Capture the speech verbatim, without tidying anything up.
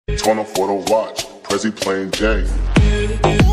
Turn off for the watch, Prezi playing Jay.